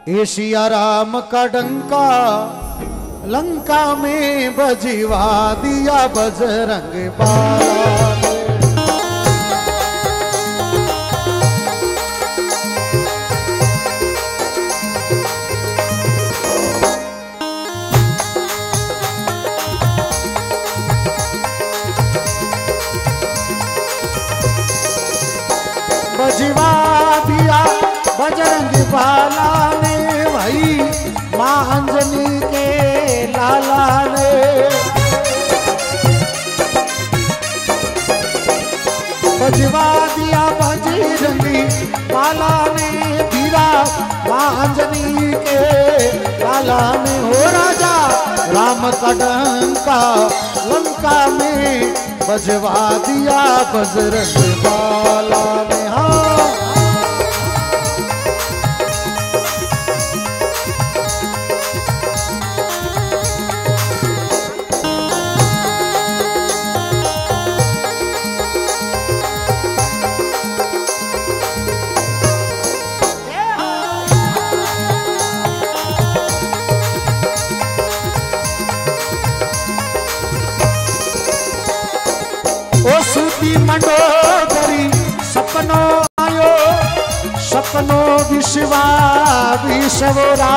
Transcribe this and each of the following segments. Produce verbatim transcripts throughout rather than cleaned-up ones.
ये सिया राम का डंका लंका में बजवा दिया बजरंग बाला ने। बजवा दिया बजरंग बाला ने भाई माँ अंजनी के लाला ने। बजवा दिया बजरंगी बाला ने धीरा माँ अंजनी के लाला ने। हो राजा राम का डंका लंका में बजवा दिया बजरंग बाला ने। हाँ सूती मंडोदरी सपनो आयो सपनो विश्वा विश्वरा।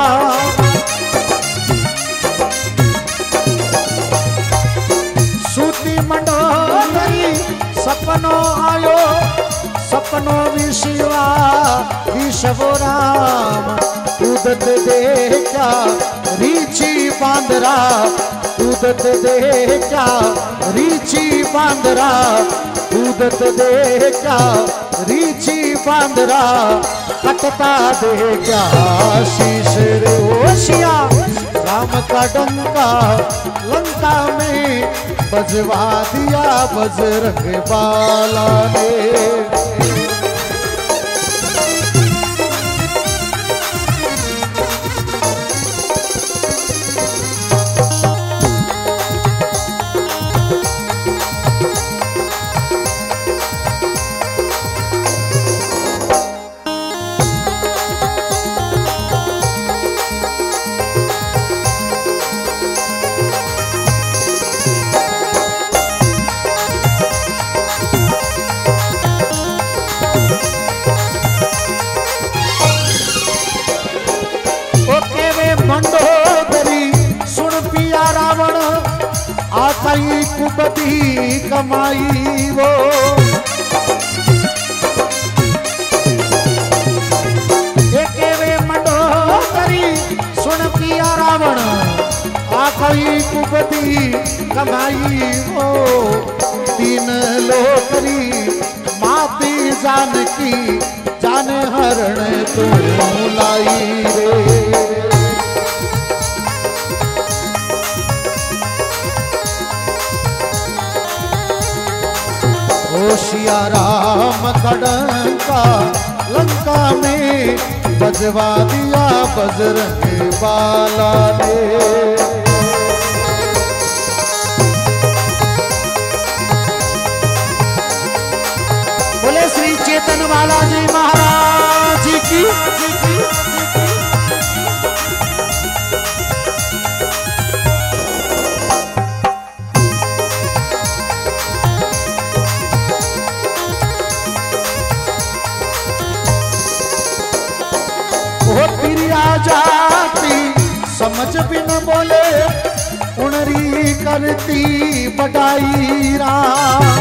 सूती मंडोदरी सपनो आयो सपनो विश्वा विश्वराम। उदत देखा रीची बांदरा उदत देखा रीची बांदरा उदत देखा रीची बांदरा कटता देखा शीश रे। होशिया राम का डंका लंका में बजवा दिया बजरंग बाला ने। आताई कुबती कमाई वो एकेवे मंडोदरी सुन पिया रावण आताई कुबती कमाई वो। तीन लोकरी माती जानकी जान हरण तू लाई रे। होशिया राम का डंका लंका में बजवा दिया बजरंग बाला ने। बोले श्री चेतन बालाजी महाराज की। जाती समझ भी न बोले उनरी करती बड़ाई राम।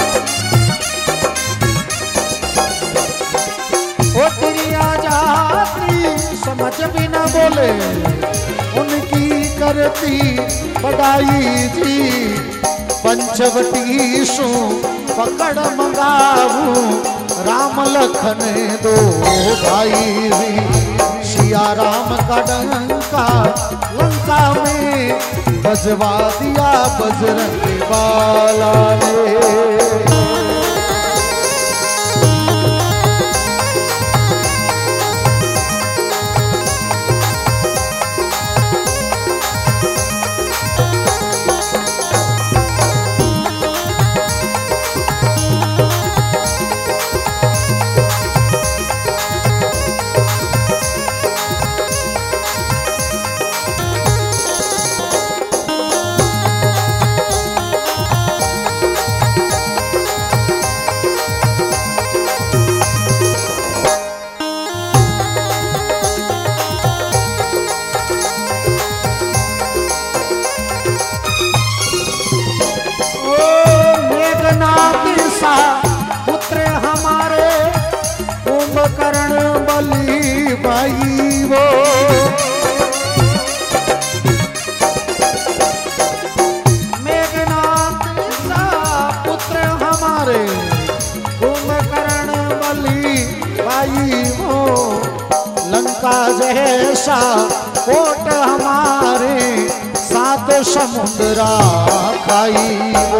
ओ तिरिया जाती समझ भी न बोले उनकी करती बड़ाई जी। पंचवटी सु पकड़ मंगाऊ राम लखन दो भाई भी। सिया राम का डंका लंका में बजवा दिया बजरंग बाला ने। जैसा कोट हमारे सात समुद्रा खाई वो।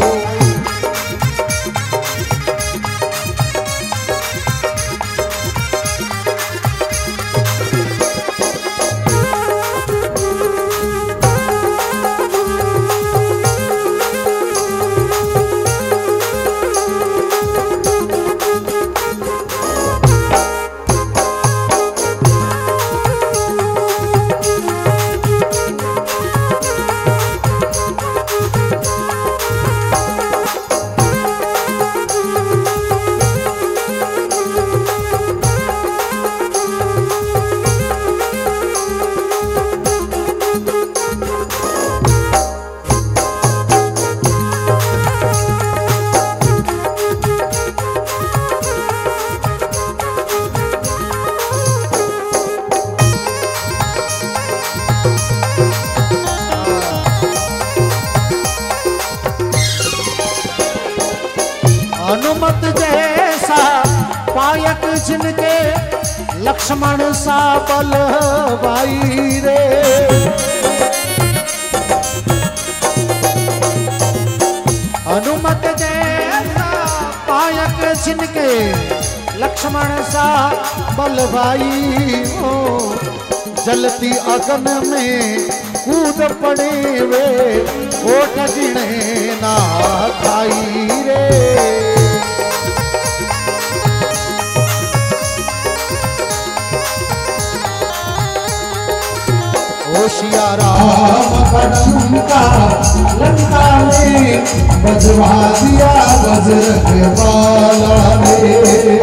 हनुमत जैसा पायक जिनके लक्ष्मण सा बलवाई रे। हनुमत जैसा पायक जिनके लक्ष्मण सा बलवाई हो। जलती अगन में कूद पड़े वे ओट जिणे ना खाई रे। सिया राम का लंका में बजवा दिया बजरंग बाला ने।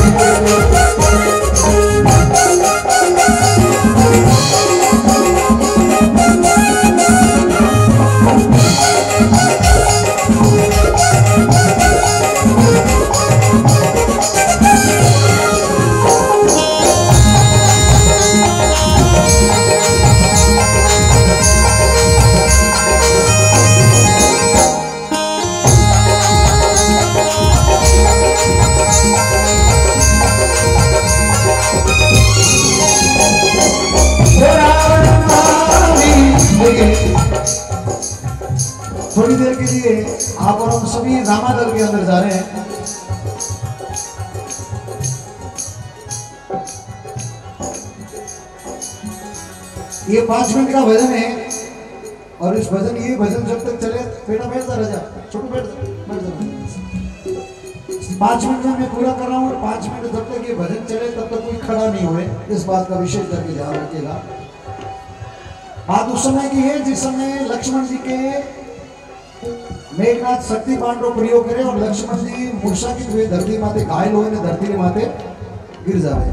थोड़ी देर के लिए आप और हम सभी रामादल के अंदर जा रहे हैं। ये पांच मिनट का भजन है और इस भजन ये भजन जब तक चले बेटा बैठ जा राजा छोटू बैठ बैठ जा। पांच मिनट में मैं पूरा कर रहा हूँ और पांच मिनट जब तक ये भजन चले तब तक कोई खड़ा नहीं हुए। इस बात का विशेष करके ध्यान रखिएगा। बात उस समय की है जिस समय लक्ष्मण जी के मेघनाथ शक्ति बाण रो प्रयोग करे और लक्ष्मण जी मूर्छा की हुए धरती माते घायल हुए ने धरती के माते गिर जावे।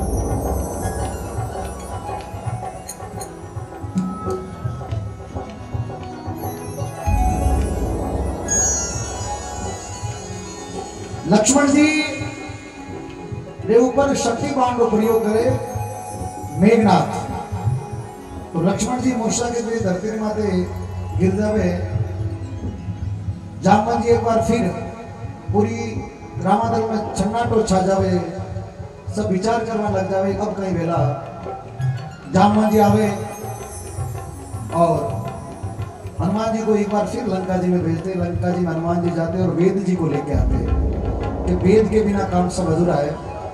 लक्ष्मण जी रे ऊपर शक्ति बाण रो प्रयोग करे मेघनाथ, तो लक्ष्मण जी मूर्छा के हुए धरती के माते गिर जावे। जामवन जी एक बार फिर पूरी रामादल में छन्नाटो छा जावे, सब विचार करने लग जावे अब कहीं वेला। जामवन जी आवे और हनुमान जी को एक बार फिर लंका जी में भेजते। लंका जी में हनुमान जी जाते और वेद जी को लेके आते कि वेद के बिना काम सब अधूरा है।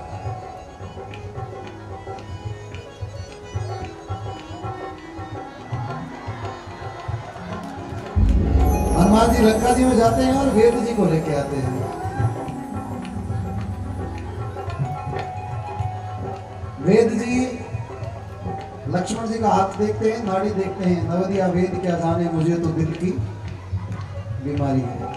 हनुमान जी लंका जी में जाते हैं और वेद जी को लेके आते हैं। वेद जी लक्ष्मण जी का हाथ देखते हैं, नाड़ी देखते हैं। नवदिया वेद क्या जाने मुझे तो दिल की बीमारी है।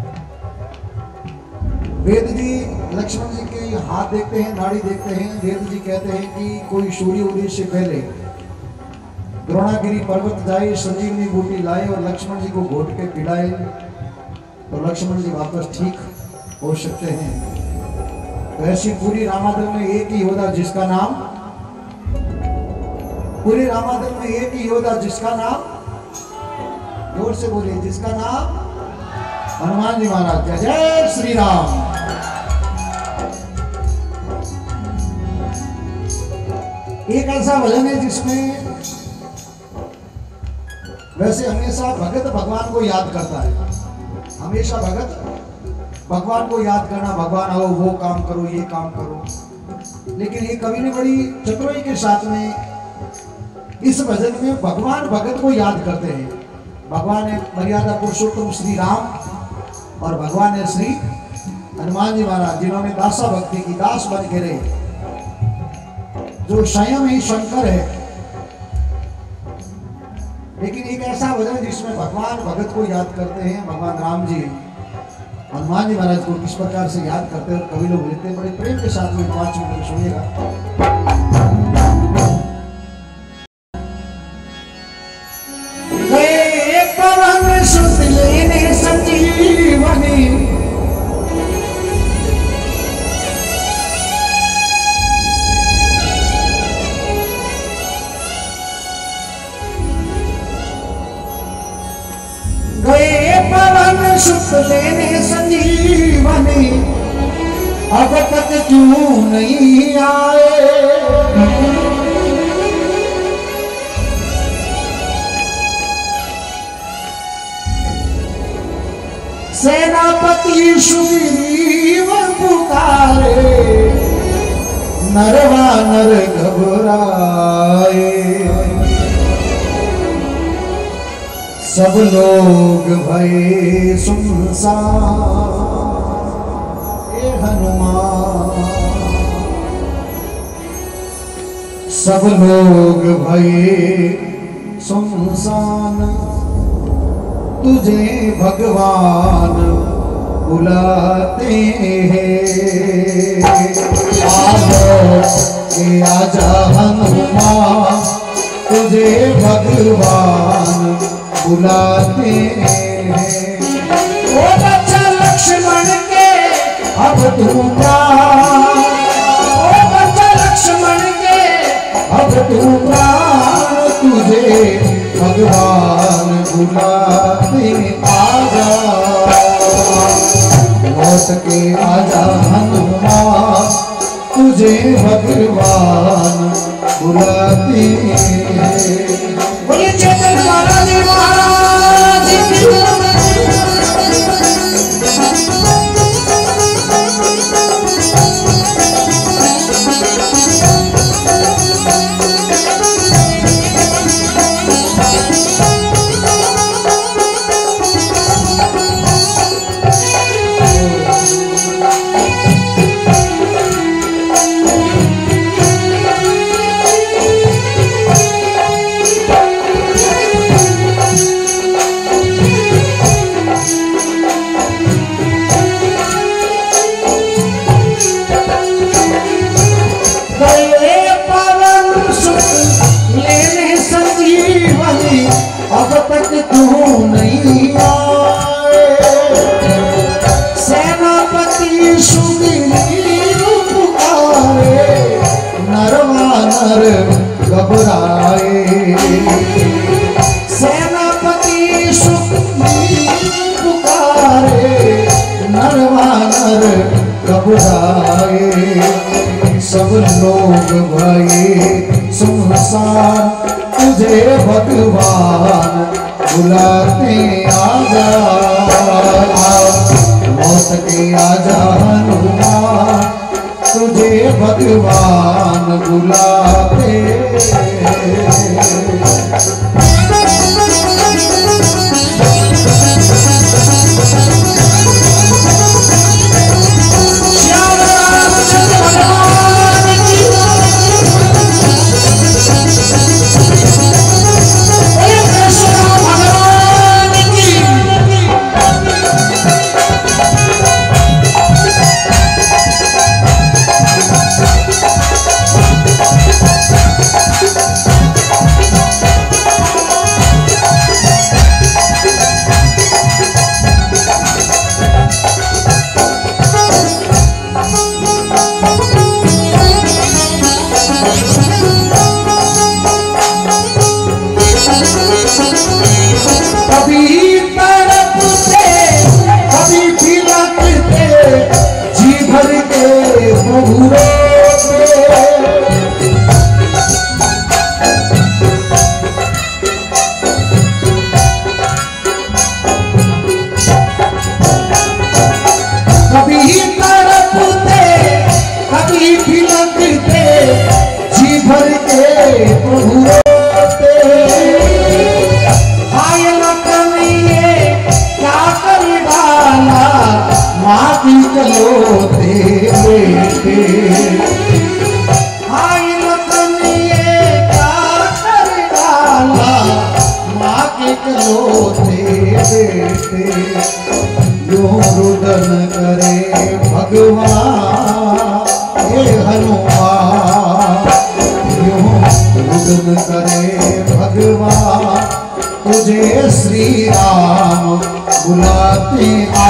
वेद जी लक्ष्मण जी के हाथ देखते हैं, नाड़ी देखते हैं। वेद जी कहते हैं कि कोई सूर्य उदय से पहले द्रोणागिरी पर्वत जाए, संजीवनी बूटी लाए और लक्ष्मण जी को घोट के पिलाए तो लक्ष्मण जी वापस ठीक हो सकते हैं। तो ऐसी पूरी रामादल में एक ही योद्धा जिसका नाम, पूरी रामादल में एक ही योद्धा जिसका नाम, जोर से बोलिए, जिसका नाम हनुमान जी महाराज। जय जय श्री राम। एक ऐसा भजन है जिसमें वैसे हमेशा भगत भगवान को याद करता है, हमेशा भगत भगवान को याद करना, भगवान आओ वो काम करो ये काम करो। लेकिन ये कवि ने बड़ी चतुराई के साथ में इस भजन में भगवान भगत को याद करते हैं। भगवान है मर्यादा पुरुषोत्तम श्री राम और भगवान है श्री हनुमान जी महाराज, जिन्होंने दासा भक्ति की, दास बन के रहे, जो स्वयं ही शंकर है। लेकिन एक ऐसा भजन जिसमें भगवान भगत को याद करते हैं, भगवान राम जी हनुमान जी महाराज को किस प्रकार से याद करते हैं और कवि लोग लेते हैं, बड़े प्रेम के साथ में पांच मिनट सुनिएगा। पवन सुत लेने संजीवनी, गए पवन सुत लेने संजीवनी, अब तक क्यों नहीं आए। सेनापति सुग्रीव पुकारे, नरवा नर घबराए। सब लोग भये सुनसान, ए हनुमान। सब लोग भये सुनसान, तुझे भगवान बुलाते हैं। आजा के आजा हनुमान, तुझे भगवान बुलाते हैं। ओ बच्चा लक्ष्मण के अब तू प्राण, ओ बच्चा लक्ष्मण के अब तू प्राण, तुझे भगवान बुलाते। आजा लौट के आजा हनुमान, तुझे भगवान बुलाते। बोले चेतन बालाजी महाराज की। अब तक क्यों नहीं आए। सेनापति सुग्रीव पुकारे, नरवा नर घबराए। सेनापति सुग्रीव पुकारे, नरवा नर घबराए। सब लोग भये सुनसान, तुझे भगवान बुलाते। आजा मौत के आजा हनुमान, तुझे भगवान बुलाते। यूं रुदन करे भगवान हे हनुमान, यूं रुदन करे भगवान तुझे श्री राम बुलाते आ,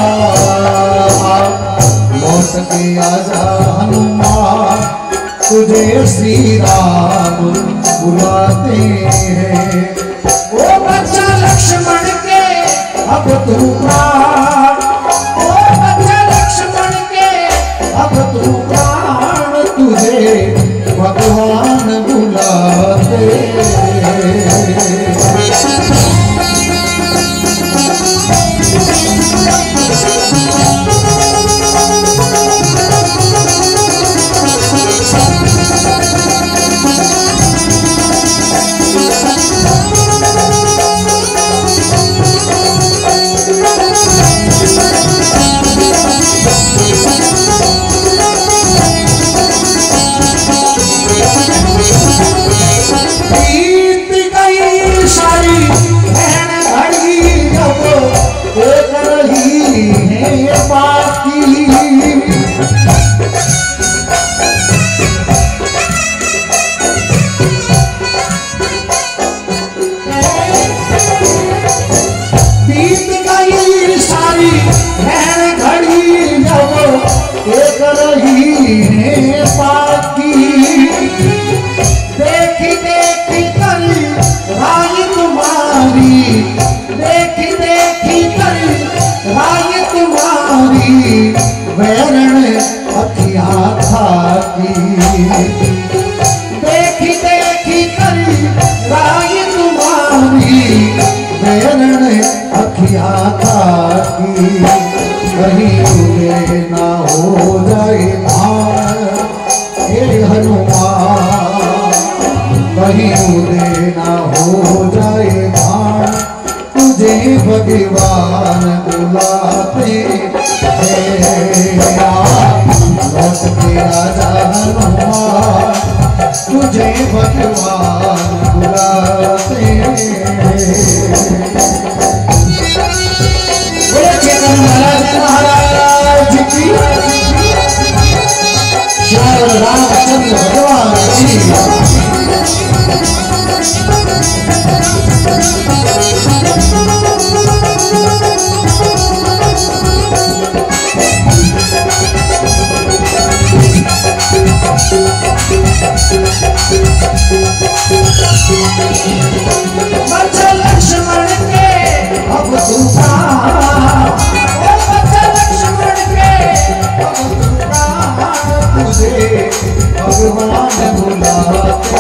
लौट के आजा हनुमान तुझे श्री राम बुलाते हैं। ओ बच्चा लक्ष्मण के अब तू प्राण, ओ बच्चा लक्ष्मण के अब तू प्राण तुझे भगवान बुलाते देखी देखी कर राय तुम्हारी बैरण अखिया था की, कहीं उदय ना हो जाए भान हे हनुमान, कहीं उदय ना हो जाए भान तुझे भगवान बुलाते लौट के आजा हनुमान तुझे भगवान बुलाते चेतन महाराज महाराज की श्री रामचंद्र भगवान की बच्चा लक्ष्मण के अब तू प्राण, ओ बच्चा लक्ष्मण के अब तू प्राण तुझे भगवान बुलाते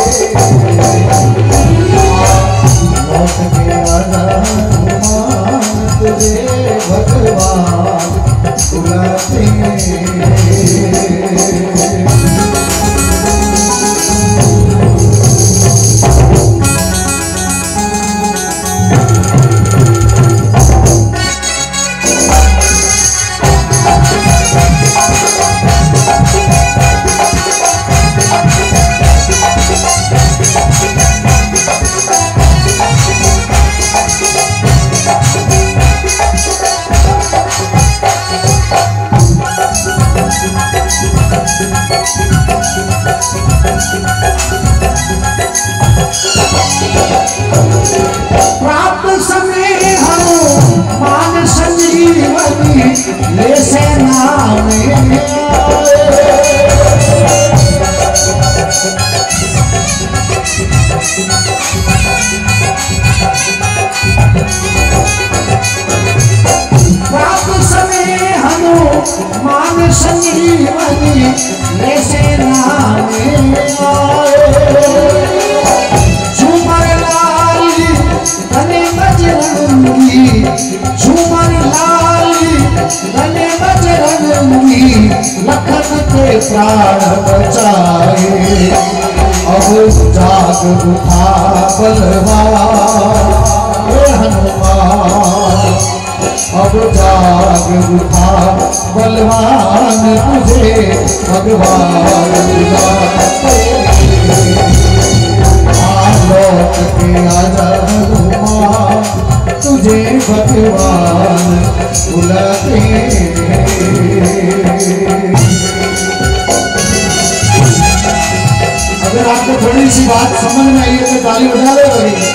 लौट के आजा हनुमान तुझे भगवान बुलाते प्राप्त समय हनुमान संजीवनी ले सेना में प्राप्त समय हनुमान संजीवनी ले सेना में आए, झूमर लाली धने बजरंगी, झूमर लाली धने बजरंगी लखन के प्राण बचाए, अब जाग उठा बलवान हे हनुमान, अब जाग उठा बलवान तुझे भगवान बुलाते लौट के आजा हनुमान तुझे भगवान बुलाते हैं। अगर आपको थोड़ी सी बात समझ में आई है तो ताली बजा ले भाई।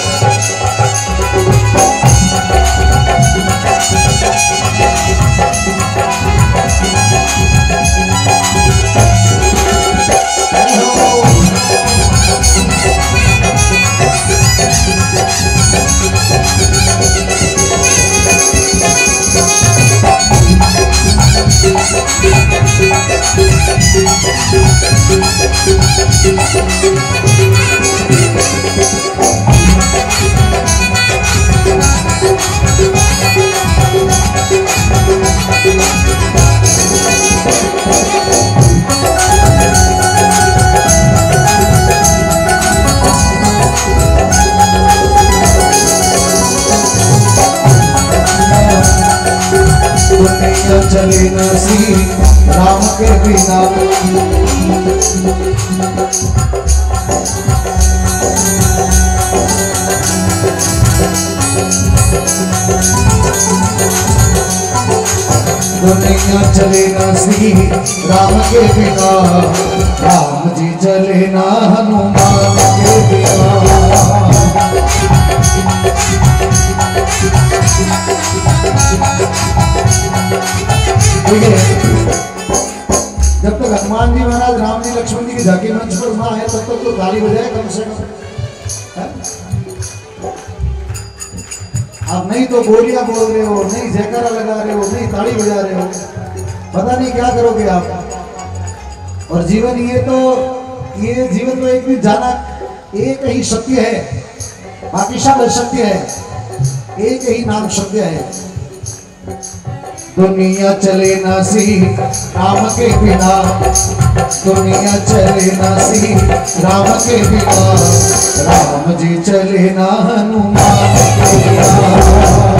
चले नसी राम के बिना, दुनिया चले नसी राम के बिना, राम जी चले ना हनुमान के बिना। जब तक हनुमान जी महाराज राम जी लक्ष्मण जी की झांकी मंच पर ना है तब तक तो ताली बजाए कम से कम। आप नहीं तो बोलियां बोल रहे हो, नहीं जयकारा लगा रहे हो, नहीं ताली बजा रहे हो, पता नहीं क्या करोगे आप। और जीवन ये तो ये जीवन तो एक भी जाना एक ही सत्य है, बाकी सब असत्य है, एक ही नाम सत्य है। दुनिया चले ना सी राम के बिना, दुनिया चले ना सी राम के बिना, राम जी चले ना हनुमान के बिना।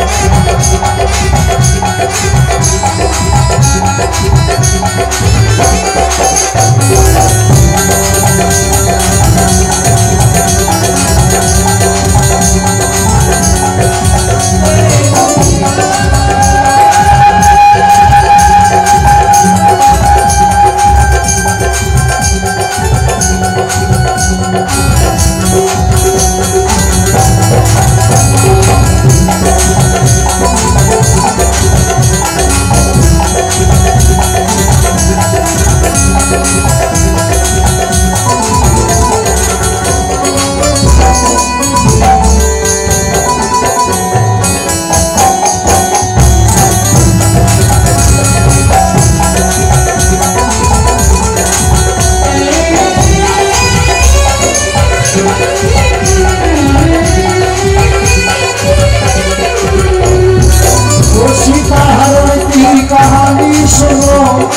कहानी सुनो,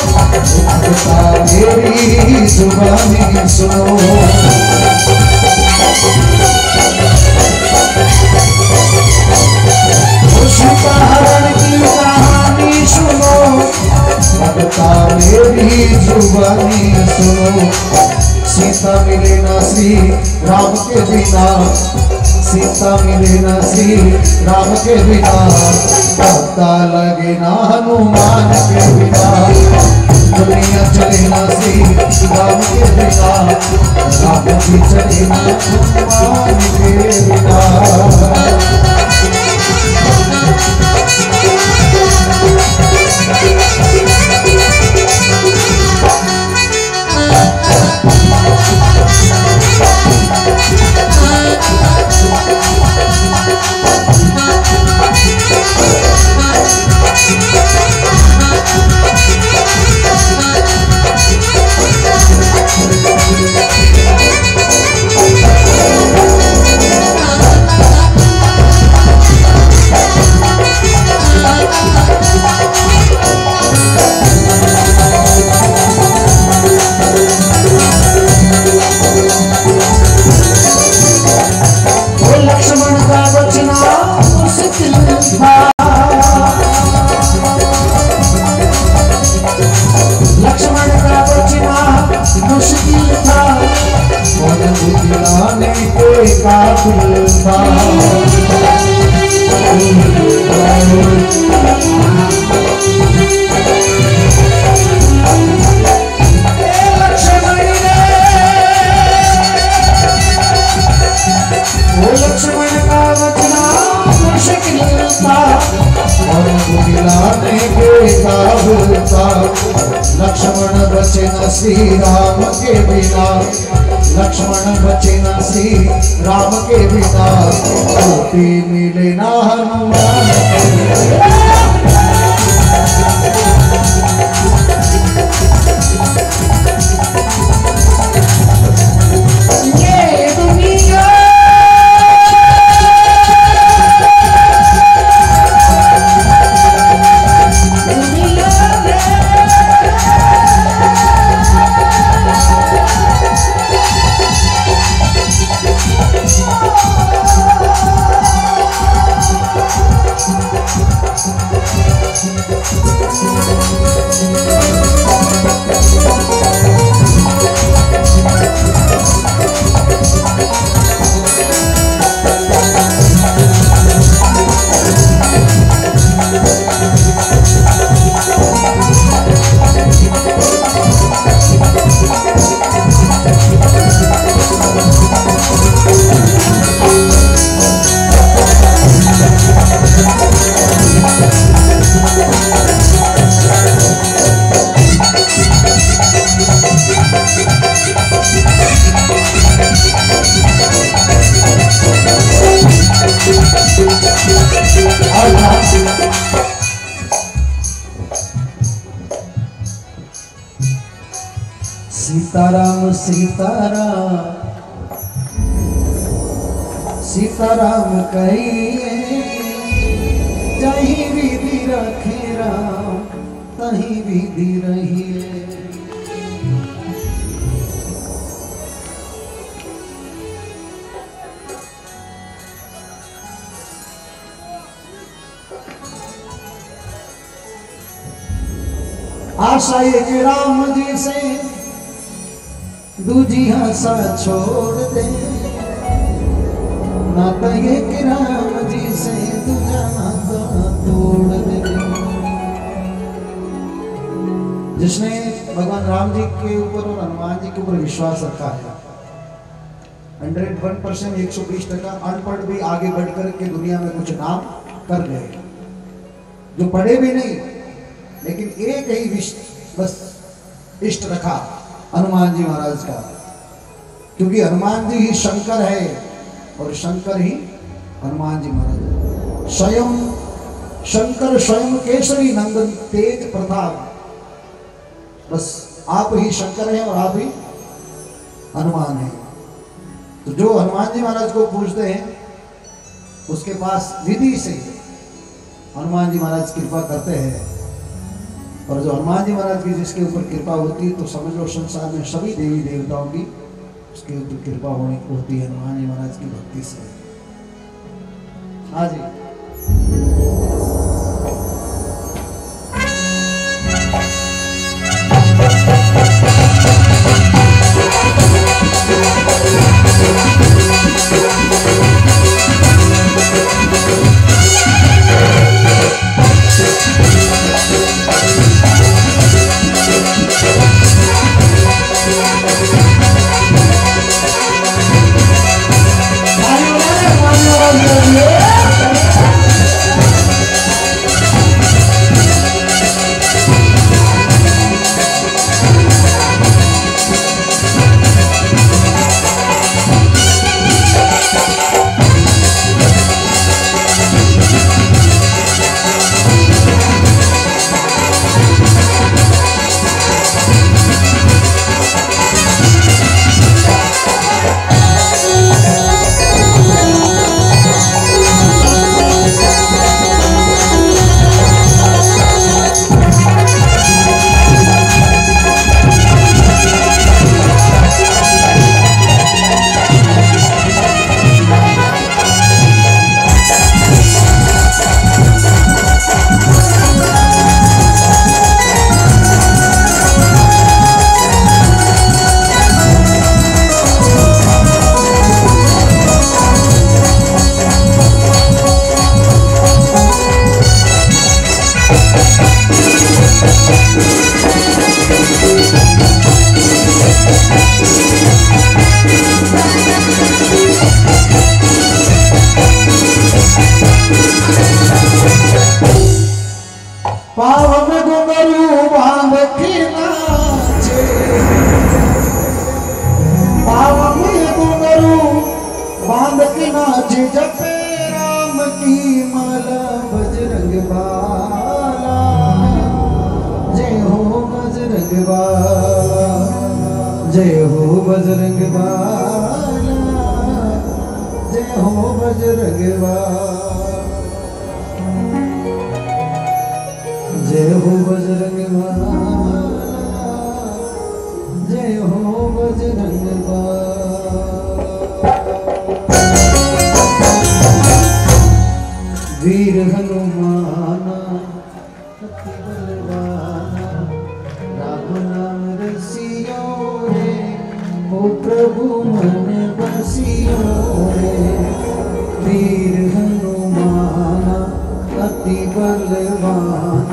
मेरी जुबानी सुनो, सीता हरण की कहानी सुनो, भगता मेरी जुबानी सुनो। सीता मिले ना श्री राम के बिना, सीता मिले ना श्री राम के बिना, पता लगे ना हनुमान के बिना। दुनिया चले ना श्री राम के बिना, राम जी चले ना हनुमान के बिना। के गावता, लक्ष्मण बचे न श्री राम के बिना, लक्ष्मण बचे न श्री राम के बिना, कोटि मिले ना हनुमान के बिना। सीताराम सीताराम सीताराम कहिए, जहीं विधि रखे राम तहीं विधि रहिए। आशा एक राम जी से दूजी आशा छोड़ दे, नाता एक राम जी से दूजा नाता तोड़ दे। जिसने भगवान राम जी के ऊपर और हनुमान जी के ऊपर विश्वास रखा है, हंड्रेड वन परसेंट एक सौ बीस टका अनपढ़ भी आगे बढ़कर के दुनिया में कुछ नाम कर गए, जो पढ़े भी नहीं लेकिन एक ही विश्व बस इष्ट रखा हनुमान जी महाराज का, क्योंकि हनुमान जी ही शंकर है और शंकर ही हनुमान जी महाराज। स्वयं शंकर स्वयं केसरी नंदन तेज प्रताप, बस आप ही शंकर हैं और आप ही हनुमान हैं। तो जो हनुमान जी महाराज को पूजते हैं उसके पास विधि से हनुमान जी महाराज कृपा करते हैं, और जो हनुमान जी महाराज की जिसके ऊपर कृपा होती है तो समझ लो संसार में सभी देवी देवताओं की उसके ऊपर कृपा होनी होती है हनुमान जी महाराज की भक्ति से। हाँ जी, पाव में घुंघरू बांध के नाचे, पाव में घुंघरू बांध के नाचे, जपे राम की माला बजरंग बाला, जय हो बजरंग बाला, जय हो बजरंग बाला, जय हो बजरंग बाला, जय हो बजरंग बाला, जय हो बजरंग बाला। वीर हनुमाना अति बलवाना, राम नाम रसियो रे, ओ प्रभु मन बसियो रे। वीर हनुमाना अति बलवाना,